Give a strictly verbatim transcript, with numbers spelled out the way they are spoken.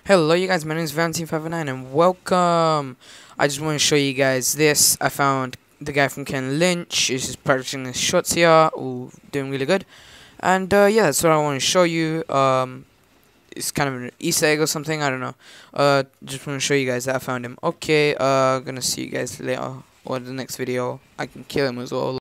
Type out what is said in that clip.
Hello you guys, my name is Valentine five nine and welcome. I just want to show you guys this. I found the guy from Ken Lynch. He's just practicing his shots here. Ooh, doing really good. And uh, yeah, that's what I want to show you. Um, it's kind of an Easter egg or something, I don't know. Uh, just want to show you guys that I found him. Okay, uh, gonna see you guys later or the next video. I can kill him as well.